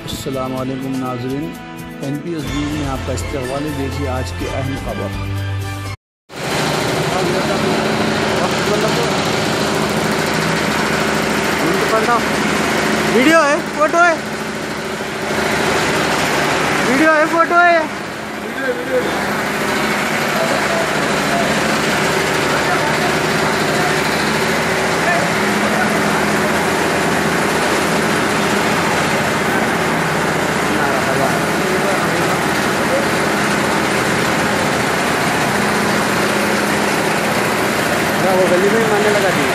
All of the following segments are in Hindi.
अस्सलाम वालेकुम नाज़रीन, NPS न्यूज़ में आपका इस्तकबाल है। देखिए आज की अहम खबर। वीडियो है फोटो है, वीडियो है फोटो है, वीडियो वो गली में मारने लगा थी।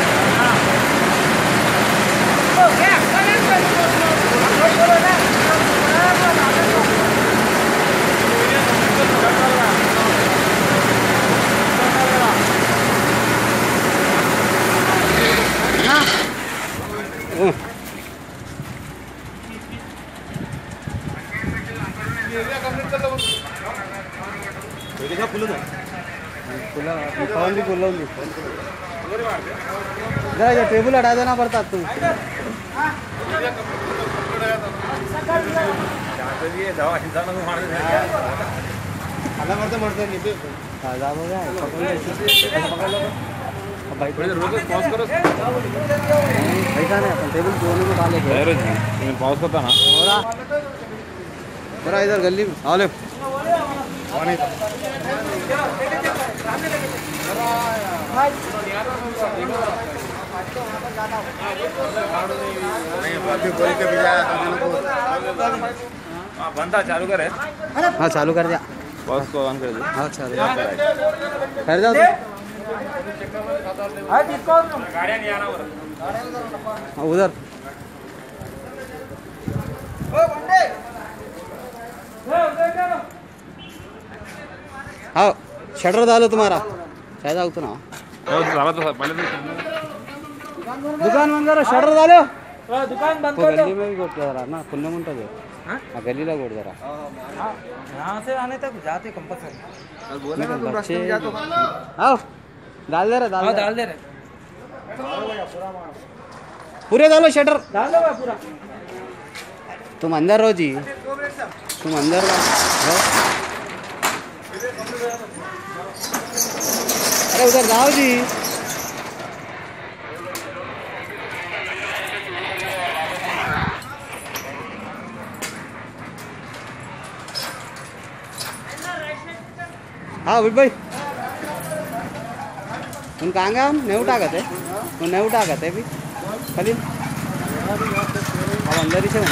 जरा टेबल हटा देना पड़ता तुम। पॉज करता ना बरा इधर गली में आओ ले। बंदा चालू करे। हाँ चालू कर दिया, बॉस को ऑन कर दे। हाँ चालू कर जाओ। गाड़ियाँ नहीं आना हाँ उधर हाँ शटर डालो तुम्हारा शायद आओ तो ना पहले दुकान बंद करो, शटर डालो। दुकान बंद वो गली में भी गोट जरा ना खुलने मुंटा दे। हाँ गली ला गोट जरा यहाँ से आने तक जाते कंपल्सरी। बच्चे आओ डाल दे रहे, डाल दे रहे, पूरे डालो शटर। डाल दो पूरा। तुम अंदर रहो जी, तुम अंदर रहो। अरे उधर जाओ जी। हाँ भाई तुम कहाँ गए? हम नहीं उठा करते, तुम नहीं उठा करते भी खाली अब अंदर ही से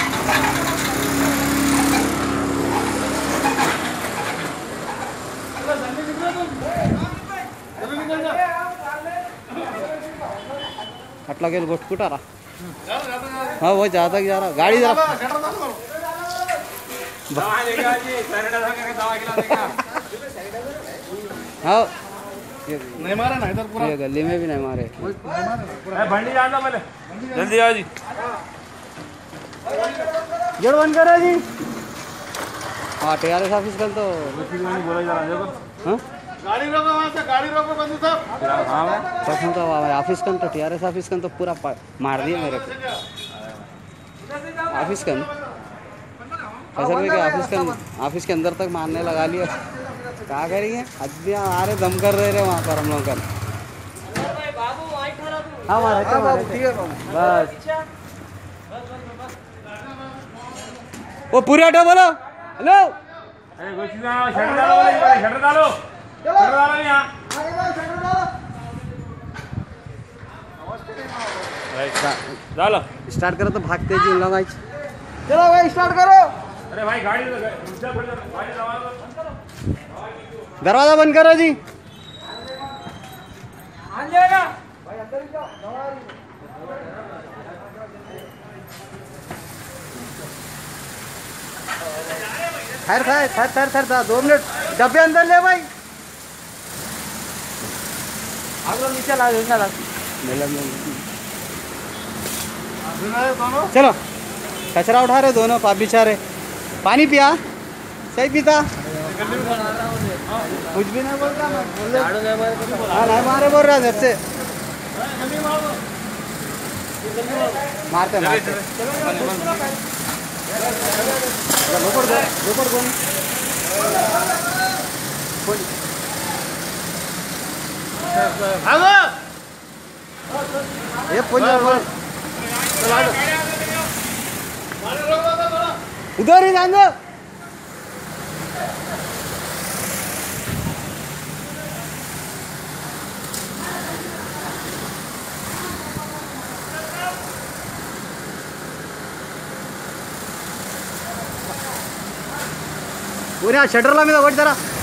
अटला के गोष्ट कुटा रहा। हाँ वो ज़्यादा जा रहा गाड़ी जरा हाँ नहीं मारा ना इधर पूरा। ये गली में भी नहीं मारे। भंडी जानना पहले जल्दी आओ जी। जोड़ बंद करो जी। हाँ TRS ऑफिस कल तो बोला जा रहा है। हाँ गाड़ी रोको, वहाँ से गाड़ी रोको बंधु साहब। हाँ कसम तो ऑफिस कन तो TRS ऑफिस कन तो पूरा मार दिया मेरे को। ऑफिस कन कसम में ऑफिस के अंदर तक मारने लगा लिया। क्या करेंगे आदमी आ रहे दम कर रहे वहाँ पर हम लोग का। हाँ बस वो पूरे हटो बोलो हेलो। शटर डालो यहाँ। डालो स्टार्ट करो तो भागते जी लोग। चलो भाई स्टार्ट करो। अरे भाई गाड़ी दरवाजा बंद करो जी। ठहर 2 मिनट डब्बे अंदर ले भाई। आप लोग नीचे ला चलो कचरा उठा रहे दोनों पाप बिचारे। पानी पिया सही पीता कुछ भी नहीं बोलता। हाँ नहीं मारे बोल रहा घर से मारते रोकड़ कोणी ये उधर ही जान दो। पूरा शटरला में तो वोट जरा